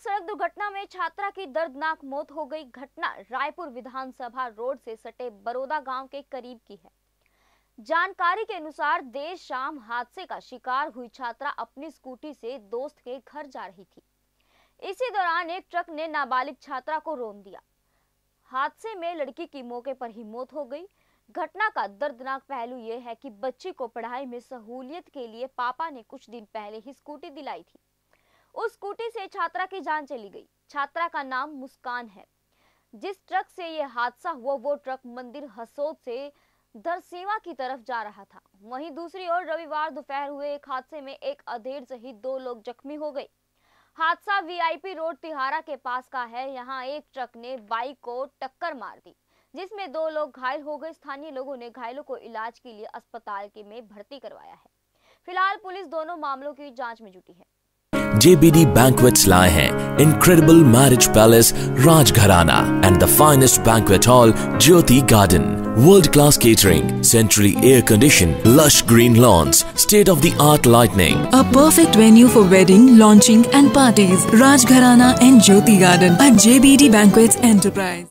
सड़क दुर्घटना में छात्रा की दर्दनाक मौत हो गई। घटना रायपुर विधानसभा रोड से सटे बरोदा गांव के करीब की है। जानकारी के अनुसार देर शाम हादसे का शिकार हुई छात्रा अपनी स्कूटी से दोस्त के घर जा रही थी। इसी दौरान एक ट्रक ने नाबालिग छात्रा को रौंद दिया। हादसे में लड़की की मौके पर ही मौत हो गई। घटना का दर्दनाक पहलू यह है कि बच्ची को पढ़ाई में सहूलियत के लिए पापा ने कुछ दिन पहले ही स्कूटी दिलाई थी। उस स्कूटी से छात्रा की जान चली गई। छात्रा का नाम मुस्कान है। जिस ट्रक से यह हादसा हुआ वो ट्रक मंदिर हसोद से दरसेवा की तरफ जा रहा था। वहीं दूसरी ओर रविवार दोपहर हुए एक हादसे में एक अधेड़ सहित 2 लोग जख्मी हो गए। हादसा वीआईपी रोड तिहारा के पास का है। यहाँ एक ट्रक ने बाइक को टक्कर मार दी, जिसमें 2 लोग घायल हो गए। स्थानीय लोगों ने घायलों को इलाज के लिए अस्पताल में भर्ती करवाया है। फिलहाल पुलिस दोनों मामलों की जांच में जुटी है। JBD Banquets लाए हैं incredible marriage palace Rajgharana and the finest banquet hall Jyoti Garden. World-class catering, centrally air-conditioned, lush green lawns, state-of-the-art lighting. A perfect venue for wedding, launching and parties. Rajgharana and Jyoti Garden at JBD Banquets Enterprise.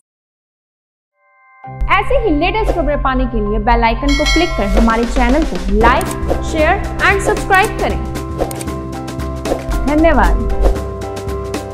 ऐसे ही latest खबरें पाने के लिए bell icon को click कर हमारे channel को like, share and subscribe करें। धन्यवाद।